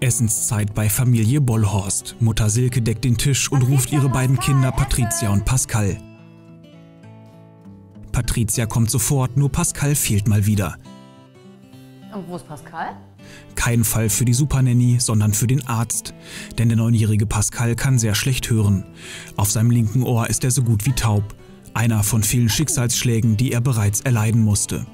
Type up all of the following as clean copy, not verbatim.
Essenszeit bei Familie Bollhorst. Mutter Silke deckt den Tisch und ruft ihre beiden Kinder Patricia und Pascal. Patricia kommt sofort, nur Pascal fehlt mal wieder. Und wo ist Pascal? Kein Fall für die Supernanny, sondern für den Arzt. Denn der 9-jährige Pascal kann sehr schlecht hören. Auf seinem linken Ohr ist er so gut wie taub. Einer von vielen Schicksalsschlägen, die er bereits erleiden musste.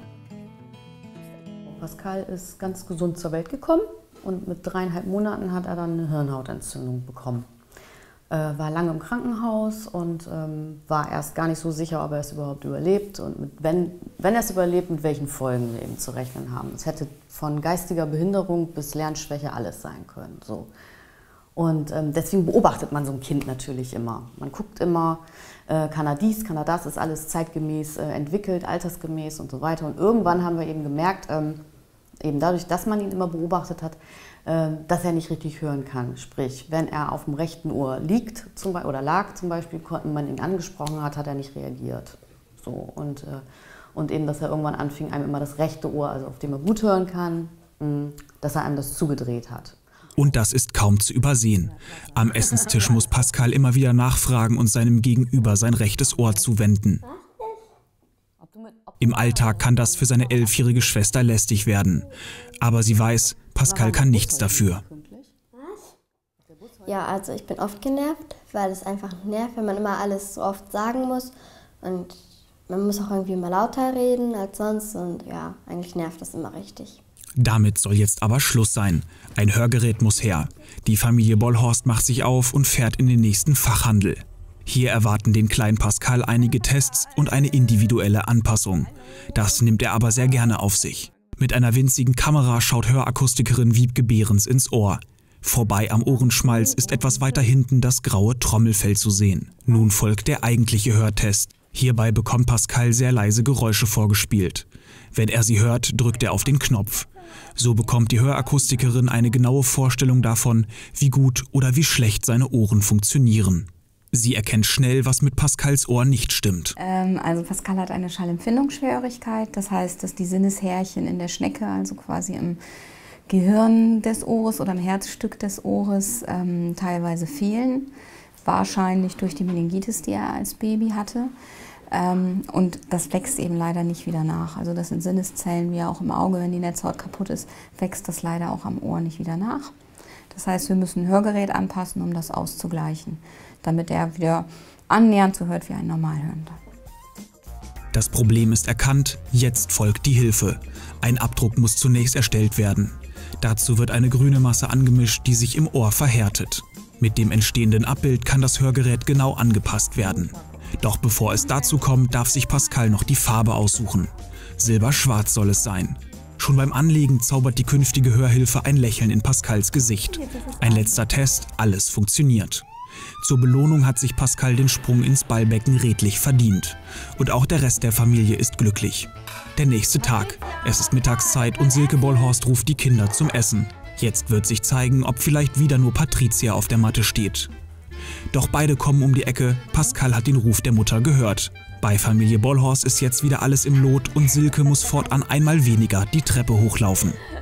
Pascal ist ganz gesund zur Welt gekommen und mit 3,5 Monaten hat er dann eine Hirnhautentzündung bekommen. War lange im Krankenhaus und war erst gar nicht so sicher, ob er es überhaupt überlebt und wenn er es überlebt, mit welchen Folgen wir eben zu rechnen haben. Es hätte von geistiger Behinderung bis Lernschwäche alles sein können. So. Und deswegen beobachtet man so ein Kind natürlich immer. Man guckt immer, kann er dies, kann er das, ist alles zeitgemäß entwickelt, altersgemäß und so weiter. Und irgendwann haben wir eben gemerkt, eben dadurch, dass man ihn immer beobachtet hat, dass er nicht richtig hören kann. Sprich, wenn er auf dem rechten Ohr liegt oder lag zum Beispiel, konnten man ihn angesprochen hat er nicht reagiert. So, und eben, dass er irgendwann anfing, einem immer das rechte Ohr, also auf dem er gut hören kann, dass er einem das zugedreht hat. Und das ist kaum zu übersehen. Am Essenstisch muss Pascal immer wieder nachfragen und seinem Gegenüber sein rechtes Ohr zuwenden. Im Alltag kann das für seine 11-jährige Schwester lästig werden. Aber sie weiß, Pascal kann nichts dafür. Ja, also ich bin oft genervt, weil es einfach nervt, wenn man immer alles so oft sagen muss. Und man muss auch irgendwie immer lauter reden als sonst. Und ja, eigentlich nervt das immer richtig. Damit soll jetzt aber Schluss sein. Ein Hörgerät muss her. Die Familie Bollhorst macht sich auf und fährt in den nächsten Fachhandel. Hier erwarten den kleinen Pascal einige Tests und eine individuelle Anpassung. Das nimmt er aber sehr gerne auf sich. Mit einer winzigen Kamera schaut Hörakustikerin Wiebke Behrens ins Ohr. Vorbei am Ohrenschmalz ist etwas weiter hinten das graue Trommelfell zu sehen. Nun folgt der eigentliche Hörtest. Hierbei bekommt Pascal sehr leise Geräusche vorgespielt. Wenn er sie hört, drückt er auf den Knopf. So bekommt die Hörakustikerin eine genaue Vorstellung davon, wie gut oder wie schlecht seine Ohren funktionieren. Sie erkennt schnell, was mit Pascals Ohr nicht stimmt. Also Pascal hat eine Schallempfindungsschwierigkeit, das heißt, dass die Sinneshärchen in der Schnecke, also quasi im Gehirn des Ohres oder im Herzstück des Ohres, teilweise fehlen. Wahrscheinlich durch die Meningitis, die er als Baby hatte. Und das wächst eben leider nicht wieder nach. Also das sind Sinneszellen, wie auch im Auge, wenn die Netzhaut kaputt ist, wächst das leider auch am Ohr nicht wieder nach. Das heißt, wir müssen ein Hörgerät anpassen, um das auszugleichen, damit er wieder annähernd so hört wie ein Normalhörender. Das Problem ist erkannt, jetzt folgt die Hilfe. Ein Abdruck muss zunächst erstellt werden. Dazu wird eine grüne Masse angemischt, die sich im Ohr verhärtet. Mit dem entstehenden Abbild kann das Hörgerät genau angepasst werden. Doch bevor es dazu kommt, darf sich Pascal noch die Farbe aussuchen. Silberschwarz soll es sein. Schon beim Anlegen zaubert die künftige Hörhilfe ein Lächeln in Pascals Gesicht. Ein letzter Test, alles funktioniert. Zur Belohnung hat sich Pascal den Sprung ins Ballbecken redlich verdient. Und auch der Rest der Familie ist glücklich. Der nächste Tag. Es ist Mittagszeit und Silke Bollhorst ruft die Kinder zum Essen. Jetzt wird sich zeigen, ob vielleicht wieder nur Patricia auf der Matte steht. Doch beide kommen um die Ecke, Pascal hat den Ruf der Mutter gehört. Bei Familie Bollhorst ist jetzt wieder alles im Lot und Silke muss fortan einmal weniger die Treppe hochlaufen.